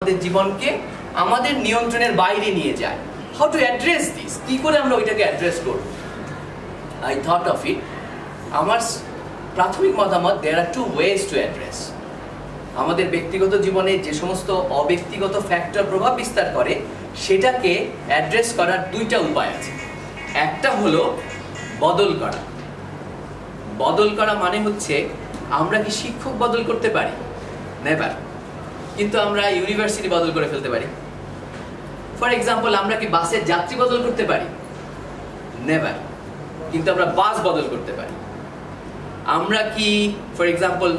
জীবনকে আমাদের নিয়ন্ত্রণের বাইরে নিয়ে যায়। হাউ টু অ্যাড্রেস দিস, কি করে আমরা ওইটাকে অ্যাড্রেস করব? আই থট অফ ইট, আমার প্রাথমিক মতামত, there are two ways to address. আমাদের ব্যক্তিগত জীবনে যে সমস্ত অব্যক্তিগত ফ্যাক্টর প্রভাব বিস্তার করে সেটাকে অ্যাড্রেস করার দুইটা উপায় আছে। একটা হলো বদল করা। বদল করা মানে হচ্ছে, আমরা কি শিক্ষক বদল করতে পারি? নেভার। কিন্তু আমরা ইউনিভার্সিটি বদল করে ফেলতে পারি। ফর এক্সাম্পল, আমরা কি বাসের যাত্রী বদল করতে পারি? নেভার। কিন্তু আমরা বাস বদল করতে পারি। আমরা কি ফর এক্সাম্পল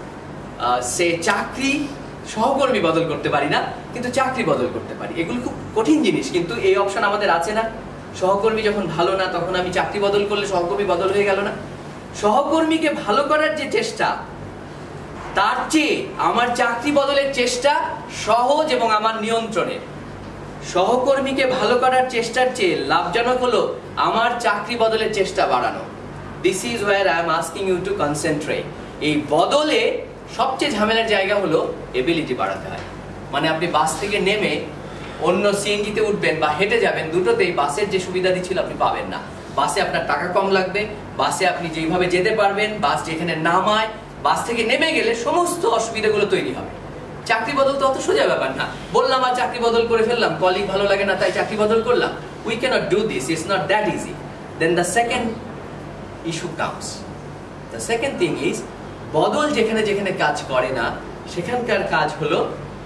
সে চাকরি সহকর্মী বদল করতে পারি না, কিন্তু চাকরি বদল করতে পারি। এগুলো খুব কঠিন জিনিস, কিন্তু এই অপশন আমাদের আছে না? সহকর্মী যখন ভালো না, তখন আমি চাকরি বদল করলে সহকর্মী বদল হয়ে গেল না? সহকর্মীকে ভালো করার যে চেষ্টা, তার চেয়ে আমার চাকরি বদলের চেষ্টা সহজ এবং আমার নিয়ন্ত্রণে। সহকর্মীকে ভালো করার চেষ্টার চেয়ে লাভজনক হলো আমার চাকরি বদলের চেষ্টা বাড়ানো। This is where I am asking you to concentrate. এই বদলে সবচেয়ে ঝামেলার জায়গা হলো এবিলিটি বাড়াতে হয়। মানে আপনি বাস থেকে নেমে অন্য সিএনজিতে উঠবেন বা হেঁটে যাবেন, দুটোতেই বাসের যে সুবিধাটি ছিল আপনি পাবেন না। বাসে আপনার টাকা কম লাগবে, বাসে আপনি যেইভাবে যেতে পারবেন, বাস যেখানে নামায়, বাস থেকে নেমে গেলে সমস্ত অসুবিধাগুলো তৈরি হবে। চাকরি বদল তো অত সোজা ব্যাপার না। বললাম আর চাকরি বদল করে ফেললাম, কলিগ ভালো লাগে না তাই চাকরি বদল করলাম। We cannot do this, it's not that easy. Then the second issue comes. The second thing is, বদল যেখানে যেখানে কাজ করে না সেখানকার কাজ হলো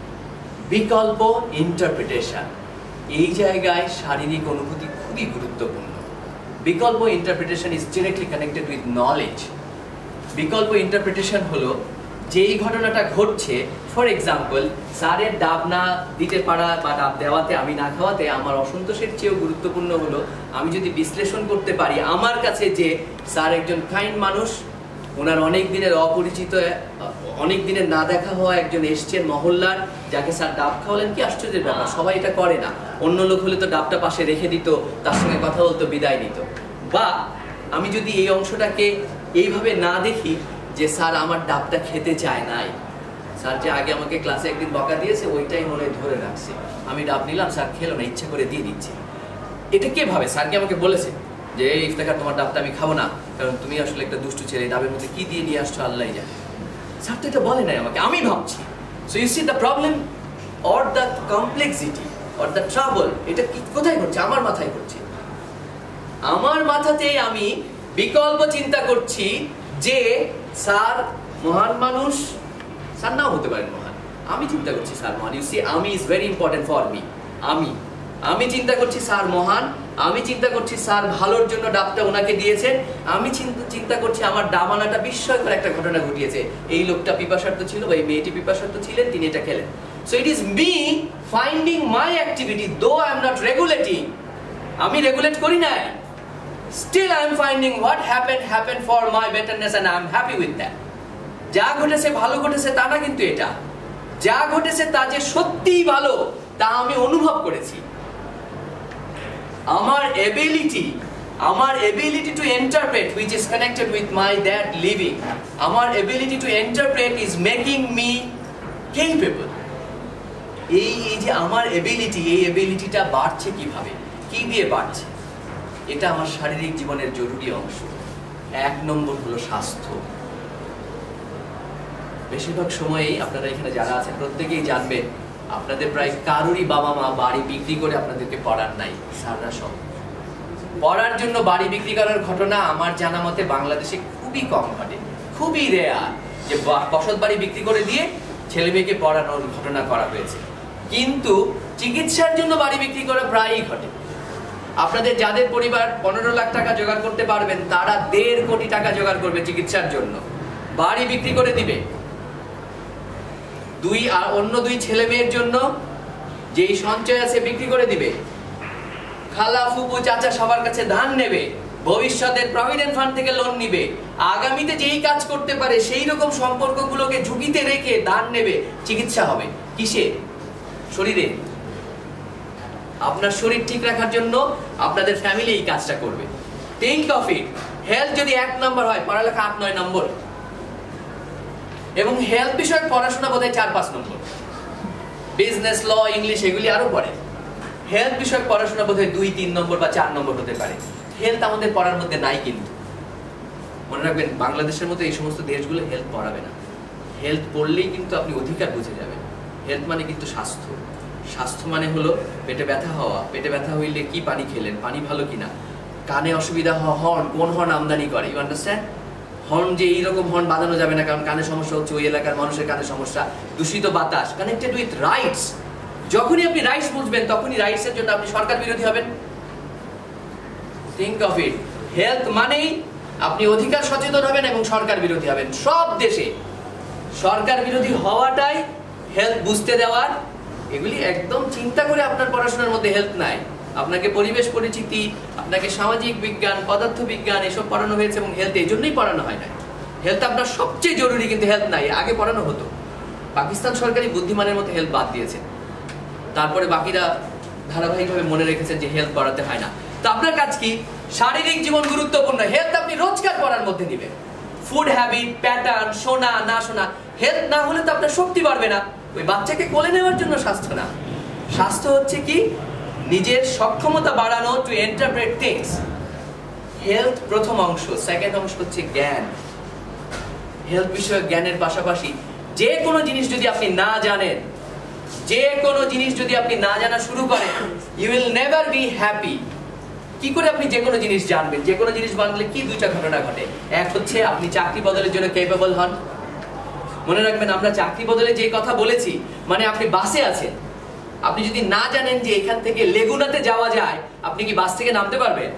বিকল্প ইন্টারপ্রিটেশন। এই জায়গায় শারীরিক অনুভূতি খুবই গুরুত্বপূর্ণ। বিকল্প interpretation is directly connected with knowledge. বিকল্প ইন্টারপ্রিটেশন হলো, যেই ঘটনাটা ঘটছে, ফর এক্সাম্পল স্যারের ডাব না দিতে পারা বা ডাব দেওয়াতে আমি না খাওয়াতে আমার অসন্তোষের চেয়েও গুরুত্বপূর্ণ হলো আমি যদি বিশ্লেষণ করতে পারি আমার কাছে যে স্যার একজন কাইন্ড মানুষ, ওনার অনেক দিনের অপরিচিত, অনেক দিনের না দেখা হওয়া একজন এসছেন মহল্লার, যাকে স্যার ডাব খাওয়ালেন। কি আশ্চর্যের ব্যাপার, সবাই এটা করে না। অন্য লোক হলে তো ডাবটা পাশে রেখে দিত, তার সঙ্গে কথা বলতো, বিদায় নিত। বা আমি যদি এই অংশটাকে এইভাবে না দেখি যে স্যার আমার ডাবটা খেতে চায় নাই, স্যার যে আগে আমাকে ক্লাসে একদিন বকা দিয়েছে ওইটাই মনে ধরে রাখছে, আমি ডাব নিলাম, স্যার খেলো না, ইচ্ছা করে দিয়ে দিচ্ছে। এটা কে ভাবে? স্যারকে আমাকে বলেছে যে ইফতেখার তোমার ডাবটা আমি খাবো না, কারণ তুমি আসলে একটা দুষ্টু ছেলে, ডাবের মধ্যে কি দিয়ে নিয়ে আসছো আল্লাহই জানে। স্যার তো এটা বলে নাই আমাকে, আমি ভাবছি। So you see the problem or the complexity or the trouble, এটা কি কোথায় ঘটছে? আমার মাথায় ঘটছে। আমার মাথাতে আমি বিকল্প চিন্তা করছি যে স্যার মহান মানুষ, স্যার নাও হতে পারেন মহান, আমি চিন্তা করছি স্যার মহান। ইউ সি, আমি is very important for me. আমি চিন্তা করছি স্যার মহান, আমি চিন্তা করছি স্যার ভালোর জন্য ডাবটা ওনাকে দিয়েছেন, আমি চিন্তা করছি আমার ডাবানাটা বিস্ময়কর একটা ঘটনা ঘটিয়েছে, এই লোকটা পিপাসার্থ ছিল বা এই মেয়েটি পিপাসার্থ ছিলেন, তিনি এটা খেলেন। So it is me finding my activity, though I am not regulating, আমি রেগুলেট করি নাই, still I am finding what happened for my betterness and I am happy with that. যা ঘটেছে ভালো ঘটেছে তা না, কিন্তু এটা যা ঘটেছে তা যে সত্যিই ভালো তা আমি অনুভব করেছি। আমার ability to interpret, which is connected with my that living, আমার ability to interpret is making me capable. এই যে আমার এবিলিটি, এই এবিলিটিটা বাড়ছে কিভাবে, কি দিয়ে বাড়ছে? এটা আমার শারীরিক জীবনের জরুরি অংশ। এক নম্বর হলো স্বাস্থ্য। বেশিরভাগ সময়ই আপনারা এখানে যারা আছেন প্রত্যেকেই জানবেন, আপনাদের প্রায় কারোরই বাবা মা বাড়ি বিক্রি করে আপনাদেরকে পড়ার নাই। স্যাররা সব পড়ার জন্য বাড়ি বিক্রি করার ঘটনা আমার জানা মতে বাংলাদেশে খুবই কম ঘটে, খুবই রেয়ার যে বসত বাড়ি বিক্রি করে দিয়ে ছেলে মেয়েকে পড়ানোর ঘটনা করা হয়েছে। কিন্তু চিকিৎসার জন্য বাড়ি বিক্রি করা প্রায়ই ঘটে। আপনাদের যাদের পরিবার 15 লাখ টাকা জোগাড় করতে পারবেন, তারা 1.5 কোটি টাকা জোগাড় করবে চিকিৎসার জন্য, বাড়ি বিক্রি করে দিবে। অন্য দুই ছেলে মেয়ের জন্য যেই সঞ্চয় আছে বিক্রি করে দিবে, খালা ফুপু চাচা সবার কাছে ধান নেবে, ভবিষ্যতের প্রভিডেন্ট ফান্ড থেকে লোন নিবে, আগামীতে যেই কাজ করতে পারে সেই রকম সম্পর্কগুলোকে ঝুঁকিতে রেখে ধান নেবে। চিকিৎসা হবে কিসে? শরীরে। আপনার শরীর ঠিক রাখার জন্য আপনাদের ফ্যামিলি এই কাজটা করবে। থিংক অফ ইট, হেলথ যদি 1 নম্বর হয়, পড়ালেখা 8-9 নম্বর, এবং হেলথ বিষয়ক পড়াশোনা বোধহয় 4-5 নম্বর। বিজনেস, ল, ইংলিশ এগুলি আরো পড়ে। হেলথ বিষয়ক পড়াশোনা বোধহয় 2, 3 নম্বর বা 4 নম্বর হতে পারে। হেলথ আমাদের পড়ার মধ্যে নাই, কিন্তু মনে রাখবেন বাংলাদেশের মতো এই সমস্ত দেশগুলো হেলথ পড়াবে না। হেলথ পড়লেই কিন্তু আপনি অধিকার বুঝে যাবেন। হেলথ মানে কিন্তু স্বাস্থ্য। স্বাস্থ্য মানে হলো পেটে ব্যথা হওয়া, পেটে ব্যথা হইলে কি পানি খেলেন, পানি ভালো কিনা, কানে অসুবিধা হওয়া, হর্ন, কোন হর্ন আমদানি করে, ইউ আন্ডারস্ট্যান্ড? হর্ন যে এইরকম হর্ন বাজানো যাবে না, কারণ কানে সমস্যা হচ্ছে, ওই এলাকার মানুষের কানে সমস্যা, দূষিত বাতাস, কানেক্টেড উইথ রাইটস। যখনই আপনি রাইটস বুঝবেন তখনই রাইটসের জন্য আপনি সরকার বিরোধী হবেন। Think of it. হেলথ মানেই আপনি অধিকার সচেতন হবেন এবং সরকার বিরোধী হবেন। সব দেশে সরকার বিরোধী হওয়াটাই হেলথ বুঝতে দেওয়ার। এগুলি একদম চিন্তা করে আপনার পড়াশোনার মধ্যে হেলথ নাই। আপনাকে পরিবেশ পরিচিতি, আপনাকে সামাজিক বিজ্ঞান, পদার্থ বিজ্ঞান এসব পড়ানো হয়েছে এবং হেলথ এই জন্যই পড়ানো হয় না। হেলথ আপনার সবচেয়ে জরুরি, কিন্তু হেলথ নাই। আগে পড়ানো হতো। পাকিস্তান সরকারি বুদ্ধিমানের মতো হেলথ বাদ দিয়েছে, তারপরে বাকিরা ধারাবাহিকভাবে মনে রেখেছেন যে হেলথ পড়াতে হয় না। তো আপনার কাজ কি? শারীরিক জীবন গুরুত্বপূর্ণ, হেলথ আপনি রোজকার পড়ার মধ্যে দিবেন। ফুড হ্যাবিট, প্যাটার্ন, শোনা না শোনা, হেলথ না হলে তো আপনার শক্তি বাড়বে না। ওই বাচ্চাকে কোলে নেওয়ার জন্য স্বাস্থ্য না। স্বাস্থ্য হচ্ছে কি? নিজের সক্ষমতা বাড়ানো, টু ইন্টারপ্রেট থিংস। হেলথ প্রথম অংশ। সেকেন্ড অংশ হচ্ছে জ্ঞান। হেলথ বিষয়ক জ্ঞানের পাশাপাশি যে কোনো জিনিস যদি আপনি না জানেন, যে কোনো জিনিস যদি আপনি না জানা শুরু করেন, you will never be happy. কি করে আপনি যে কোনো জিনিস জানবেন? যে কোনো জিনিস জানলে কি দুইটা ঘটনা ঘটে। এক হচ্ছে আপনি চাকরি বদলের জন্য ক্যাপেবল হন। মনে রাখবেন আমরা চাকরি বদলে যে কথা বলেছি, মানে আপনি বাসে আছেন, আপনি যদি না জানেন যে এখান থেকে লেগুনাতে যাওয়া যায়, আপনি কি বাস থেকে নামতে পারবেন?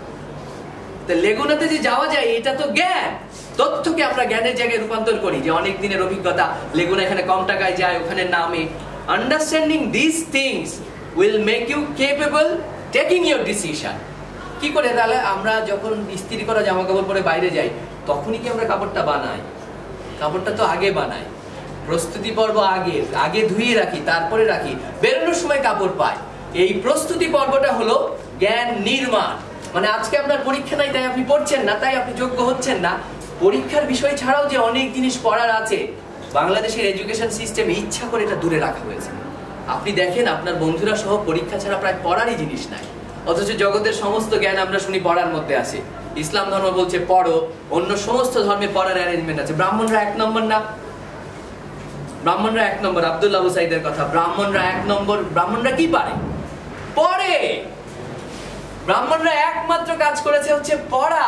তো লেগুনাতে যে যাওয়া যায় এটা তো জ্ঞান। তথ্যকে আমরা জ্ঞানের জায়গায় রূপান্তর করি, যে অনেক দিনের অভিজ্ঞতা, লেগুনা এখানে কম টাকায় যায়, ওখানে নামে। Understanding this things will make you capable taking your decision. কি করে? তাহলে আমরা যখন ইস্ত্রি করা জামা কাপড় পরে বাইরে যাই, তখনই কি আমরা কাপড়টা বানাই? কাপড়টা তো আগে বানাই, প্রস্তুতি পর্ব আগে আগে ধুয়ে রাখি, তারপরে রাখি, বেরোনোর সময় কাপড় পাই। এই প্রস্তুতি পর্বটা হলো জ্ঞান নির্মাণ। মানে আজকে আপনার পরীক্ষা নাই তাই আপনি পড়ছেন না, তাই আপনি যোগ্য হচ্ছেন না। পরীক্ষার বিষয় ছাড়াও যে অনেক জিনিস পড়ার আছে, বাংলাদেশের এডুকেশন সিস্টেমে ইচ্ছা করে এটা দূরে রাখা হয়েছে। আপনি দেখেন আপনার বন্ধুরা সহ পরীক্ষা ছাড়া প্রায় পড়ারই জিনিস নাই, অথচ জগতের সমস্ত জ্ঞান আমরা শুনি পড়ার মধ্যে আছে। ইসলাম ধর্ম বলছে পড়ো, অন্য সমস্ত ধর্মে পড়ার অ্যারেঞ্জমেন্ট আছে। ব্রাহ্মণরা 1 নম্বর না? ব্রাহ্মণরা 1 নম্বর। আব্দুল্লাহ আবু সাইদের কথা, ব্রাহ্মণরা 1 নম্বর। ব্রাহ্মণরা কি পারে? পড়ে। ব্রাহ্মণরা একমাত্র কাজ করেছে হচ্ছে পড়া।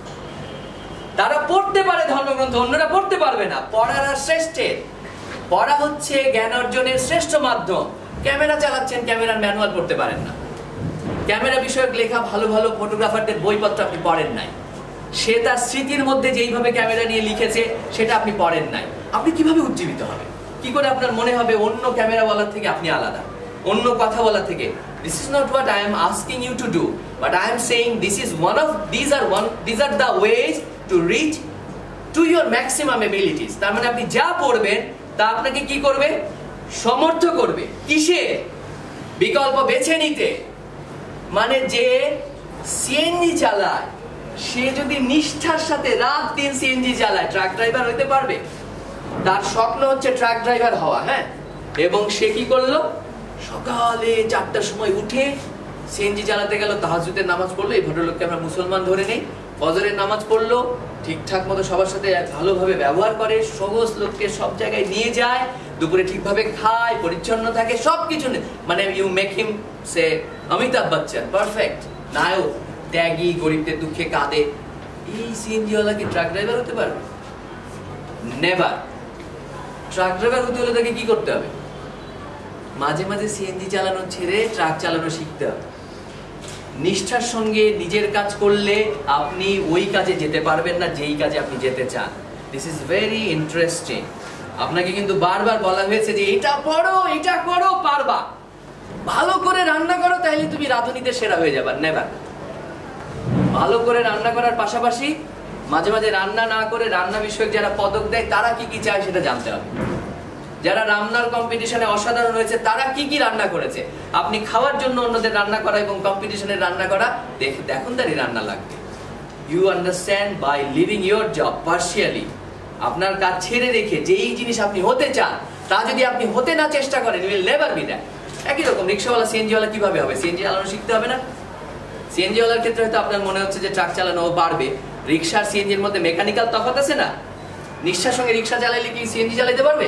তারা পড়তে পারে ধর্মগ্রন্থ, অন্যরা পড়তে পারবে না। পড়ারা শ্রেষ্ঠের। পড়া হচ্ছে জ্ঞান অর্জনের শ্রেষ্ঠ মাধ্যম। ক্যামেরা চালাচ্ছেন, ক্যামেরার ম্যানুয়াল পড়তে পারেন না। ক্যামেরা বিষয়ক লেখা ভালো ভালো ফটোগ্রাফারদের বইপত্র আপনি পড়েন নাই। সে তার স্মৃতির মধ্যে যেইভাবে ক্যামেরা নিয়ে লিখেছে সেটা আপনি পড়েন নাই। আপনি কিভাবে উজ্জীবিত হবে? কি করে আপনার মনে হবে অন্য ক্যামেরাওয়ালার থেকে আপনি আলাদা, অন্য কথা বলা থেকে? This is not what I am asking you to do, but I am saying these are the ways to reach to your maximum abilities. তার মানে আপনি যা পড়বেন তা আপনাকে কি করবে? সমর্থ করবে। কিসে? বিকল্প বেছে নিতে। মানে যে সিএনজি চালায়, সে যদি নিষ্ঠার সাথে রাত দিন সিএনজি চালায়, ট্রাক ড্রাইভার হইতে পারবে? তার স্বপ্ন হচ্ছে ট্রাক ড্রাইভার হওয়া, হ্যাঁ। এবং সে কি করলো? সকালে 4টার সময় উঠে সিএনজি চালাতে গেল, তাহাজ্জুদের নামাজ পড়লো। এই ভদ্রলোককে আমরা মুসলমান ধরে নেই। ফজরের নামাজ পড়লো, ঠিকঠাক মতো সবার সাথে ভালোভাবে ব্যবহার করে, সমস্ত লোককে সব জায়গায় নিয়ে যায়, দুপুরে ঠিকভাবে খায়, পরিচ্ছন্ন থাকে, সবকিছু। মানে ইউ মেক হিম সে অমিতাভ বচ্চন, পারফেক্ট নায়ক, ত্যাগী, গরিবদের দুঃখে কাঁদে। এই সিএনজিওয়ালা কি ট্রাক ড্রাইভার হতে পারবে? নেভার। ট্রাক ড্রাইভার হতে হলে তাকে কি করতে হবে? মাঝে মাঝে সিএনজি চালানো ছেড়ে ট্রাক চালানো শিখতে হবে। নিষ্ঠার সঙ্গে নিজের কাজ করলে আপনি ওই কাজে যেতে পারবেন না যেই কাজে আপনি যেতে চান। This is very interesting. আপনাকে কিন্তু বারবার বলা হয়েছে যে এটা পড়ো, এটা করো, পারবা। ভালো করে রান্না করো, তাহলে তুমি রাঁধুনিতে সেরা হয়ে যাবে। নেভার। ভালো করে রান্না করার পাশাপাশি মাঝে মাঝে রান্না না করে রান্না বিষয়ক যারা পদক দেয় তারা কি কি চায় সেটা জানতে হবে। যারা রান্নার কম্পিটিশনে অসাধারণ হয়েছে তারা কি কি রান্না করেছে। আপনি খাওয়ার জন্য অন্যদের রান্না করা এবং কম্পিটিশনের রান্না করা দেখুন, তারই রান্না লাগবে। You understand by living your job partially. আপনার কাজ ছেড়ে রেখে যেই জিনিস আপনি হতে চান তা যদি আপনি হতে না চেষ্টা করেন, you will never be that. একই রকম রিক্সাওয়ালা সিএনজিওয়ালা কিভাবে হবে? সিএনজি চালানো শিখতে হবে না? সিএনজিওয়ালার ক্ষেত্রে হয়তো আপনার মনে হচ্ছে যে ট্রাক চালানো পারবে, রিক্সার সিএনজির মধ্যে মেকানিক্যাল তফাৎ আছে না? রিক্সার সঙ্গে রিক্সা চালাইলে কি সিএনজি চালাতে পারবে?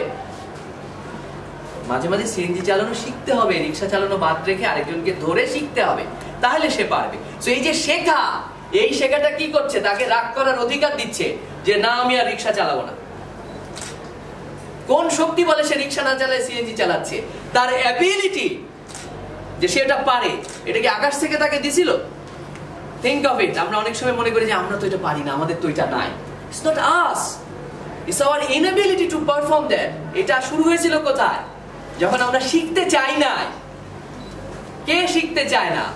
মাঝে মাঝে সিএনজি চালানো শিখতে হবে, রিক্সা চালানো বাদ রেখে আরেকজনকে ধরে শিখতে হবে, তাহলে সে পারবে। তো এই যে শেখা, এই শেখাটা কি করছে? তাকে রাগ করার অধিকার দিচ্ছে যে না আমি আর রিক্সা চালাবো না। কোন শক্তি বলে সে রিক্সা না চালায় সিএনজি চালাচ্ছে? তার অ্যাবিলিটি, যে সে এটা পারে। এটা কি আকাশ থেকে তাকে দিছিল? Think of it. আমরা অনেক সময় মনে করি যে আমরা তো এটা পারি না, আমাদের তো এটা নাই। It's not us, it's our inability to perform that. এটা শুরু হয়েছিল কোথায়? যখন আমরা শিখতে চাই না। কে শিখতে চায় না?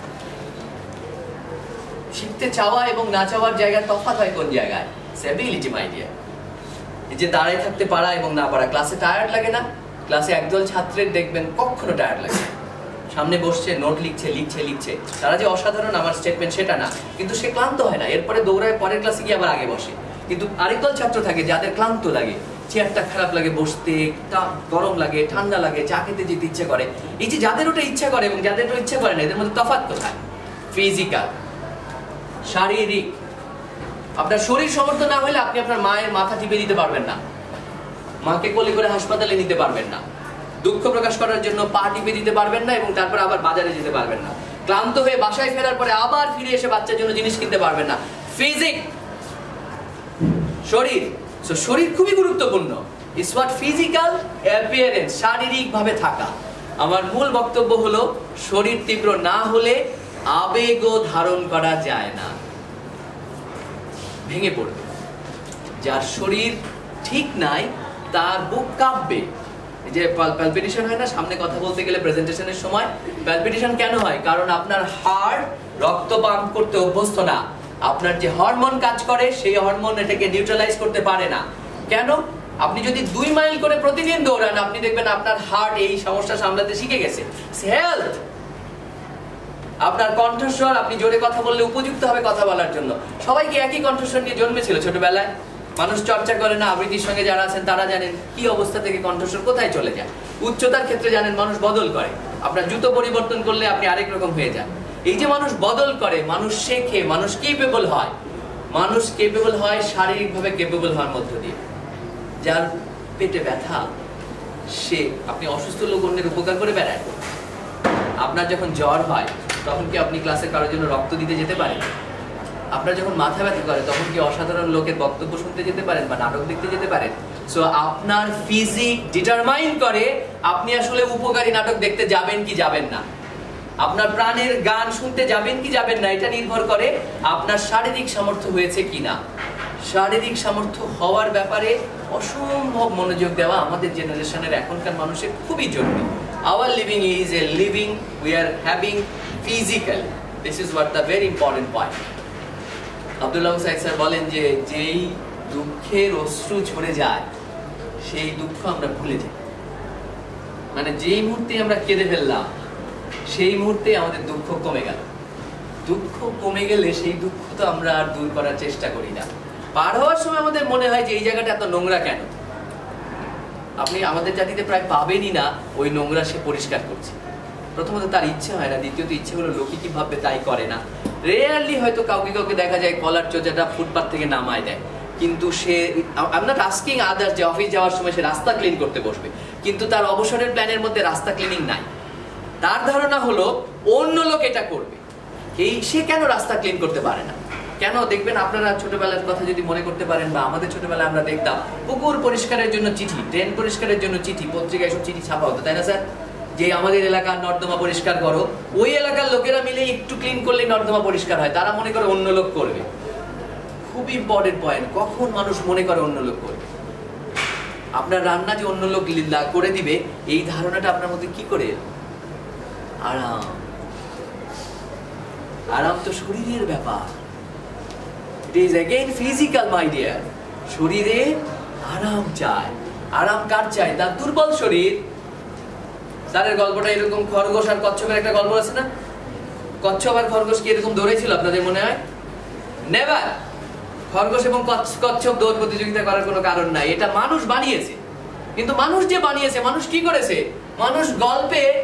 শিখতে চাওয়া এবং না চাওয়ার জায়গায় তফাৎ হয় কোন জায়গায়? Ability my dear. এই যে দাঁড়ায় থাকতে পারা এবং না পারা। ক্লাসে টায়ার্ড লাগে না? ক্লাসে একদল ছাত্রের দেখবেন কখনো টায়ার্ড লাগে না, সামনে বসছে, নোট লিখছে লিখছে লিখছে, তারা যে অসাধারণ আমার স্টেটমেন্ট সেটা না, কিন্তু সে ক্লান্ত হয় না, এরপরে দৌড়ায় পরের ক্লাসে গিয়ে আবার আগে বসে। কিন্তু আরেকদল ছাত্র থাকে যাদের ক্লান্ত লাগে, চেয়ারটা খারাপ লাগে বসতে, গরম লাগে, ঠান্ডা লাগে, চা খেতে যেতে ইচ্ছা করে। এই যে যাদের ওটা ইচ্ছা করে এবং যাদের ওটা ইচ্ছা করে না, এদের মধ্যে তফাৎ কোথায়? ফিজিক্যাল, শারীরিক। আপনার শরীর সমর্থ না হলে আপনি আপনার মায়ের মাথা টিপে দিতে পারবেন না, মাকে কোলে করে হাসপাতালে নিতে পারবেন না, দুঃখ প্রকাশ করার জন্য পা টিপে দিতে পারবেন না এবং তারপর আবার বাজারে যেতে পারবেন না, ক্লান্ত হয়ে বাসায় ফেরার পরে আবার ফিরে এসে বাচ্চার জন্য জিনিস কিনতে পারবেন না। ফিজিক, শরীর। সো শরীর খুবই গুরুত্বপূর্ণ। ইটস হোয়াট ফিজিক্যাল অ্যাপিয়ারেন্স, শারীরিক ভাবে থাকা। আমার মূল বক্তব্য হলো শরীর তীব্র না হলে আবেগও ধারণ করা যায় না, ভেঙে পড়বে। যার শরীর ঠিক নাই তার বুক কাঁপবে। এই যে প্যালপিটেশন হয় না, সামনে কথা বলতে গেলে প্রেজেন্টেশনের সময় প্যালপিটেশন কেন হয়? কারণ আপনার হার্ট রক্ত পাম্প করতে অভ্যস্ত না। আপনার যে হরমোন কাজ করে সেই হরমোন এটাকে নিউট্রালাইজ করতে পারে না। কেন? আপনি যদি 2 মাইল করে প্রতিদিন দৌড়ান, আপনি দেখবেন আপনার হার্ট এই সমস্যা সামলাতে শিখে গেছে। হেলথ, আপনার কণ্ঠস্বর, আপনি জোরে কথা বললে উপযুক্ত হবে কথা বলার জন্য। সবাই কি একই কণ্ঠস্বর নিয়ে জন্মেছিল ছোটবেলায়? মানুষ চর্চা করে না, আবৃত্তির সঙ্গে যারা আছেন তারা জানেন কি অবস্থা থেকে কণ্ঠস্বর কোথায় চলে যায়। উচ্চতার ক্ষেত্রে জানেন মানুষ বদল করে, আপনার জুতো পরিবর্তন করলে আপনি আরেক রকম হয়ে যান। এই যে মানুষ বদল করে, মানুষ শেখে, মানুষ কেপেবল হয়। মানুষ কেপেবল হয় শারীরিকভাবে কেপেবল হওয়ার মধ্য দিয়ে। যার পেটে ব্যথা, সে, আপনি অসুস্থ লোক অন্যের উপকার করে বেড়ায়। আপনার যখন জ্বর হয় তখন কি আপনি ক্লাসে কারোর জন্য রক্ত দিতে যেতে পারেন? আপনার যখন মাথা ব্যথা করে তখন কি অসাধারণ লোকের বক্তব্য শুনতে যেতে পারেন বা নাটক দেখতে যেতে পারেন? সো আপনার ফিজিক ডিটারমাইন করে আপনি আসলে উপকারী নাটক দেখতে যাবেন কি যাবেন না। আপনার প্রাণের গান শুনতে যাবেন কি যাবেন না, এটা নির্ভর করে আপনার শারীরিক সামর্থ্য হয়েছে কিনা। শারীরিক সামর্থ্য হওয়ার ব্যাপারে অসম্ভব মনোযোগ দেওয়া আমাদের জেনারেশনের এখনকার মানুষের খুবই জরুরি। Our living is a living we are having physically. This is what the very important point. Abdullah Saeed sir বলেন যে যেই দুঃখের অশ্রু ঝরে যায় সেই দুঃখ আমরা ভুলে যাই। মানে যেই মুহূর্তে আমরা কেঁদে ফেললাম সেই মুহূর্তে আমাদের দুঃখ কমে গেল। দুঃখ কমে গেলে সেই দুঃখ তো আমরা আর দূর করার চেষ্টা করি না। পার হওয়ার সময় আমাদের মনে হয় যে এই জায়গাটা এত নোংরা কেন। আপনি আমাদের জাতিতে প্রায় পাবেনই না ওই নোংরা সে পরিষ্কার করছে। প্রথমত তার ইচ্ছে হয় না, দ্বিতীয়ত ইচ্ছে হলো লোকে কি ভাববে তাই করে না। রেয়ারলি হয়তো কাউকে কাউকে দেখা যায় কলার চোজাটা ফুটপাথ থেকে নামায় দেয়, কিন্তু সে, I am not asking others যে অফিস যাওয়ার সময় সে রাস্তা ক্লিন করতে বসবে, কিন্তু তার অবসরের প্ল্যানের মধ্যে রাস্তা ক্লিনিং নাই। তার ধারণা হলো অন্য লোক এটা করবে, এই সে কেন রাস্তা ক্লিন করতে পারে না। কেন দেখবেন আপনারা ছোটবেলার কথা যদি মনে করতে পারেন, বা আমাদের ছোটবেলায় আমরা দেখতাম পুকুর পরিষ্কারের জন্য চিঠি, ড্রেন পরিষ্কারের জন্য চিঠি, পত্রিকায় সব চিঠি ছাপা হতো, তাই না স্যার? যে আমাদের এলাকার নর্দমা পরিষ্কার করো, ওই এলাকার লোকেরা মিলে একটু ক্লিন করলেই নর্দমা পরিষ্কার হয়। তারা মনে করে অন্য লোক করবে। খুব ইম্পর্টেন্ট পয়েন্ট, কখন মানুষ মনে করে অন্য লোক করবে। আপনার রান্না যে অন্য লোক করে দিবে এই ধারণাটা আপনার মধ্যে কি করে? আরাম। আরাম তো শরীরের ব্যাপার। It is again physical, my dear. শরীরে আরাম চায়। আরাম কার চায়? তার দুর্বল শরীর। স্যারের গল্পটা এরকম, খরগোশ আর কচ্ছপের একটা গল্প আছে না? কচ্ছপ আর খরগোশ কি এরকম দৌড়েছিল আপনাদের মনে হয়? নেভার। খরগোশ এবং কচ্ছপ দৌড় প্রতিযোগিতা করার কোনো কারণ নাই, এটা মানুষ বানিয়েছে। কিন্তু মানুষ যে বানিয়েছে, মানুষ কি করেছে? মানুষ গল্পে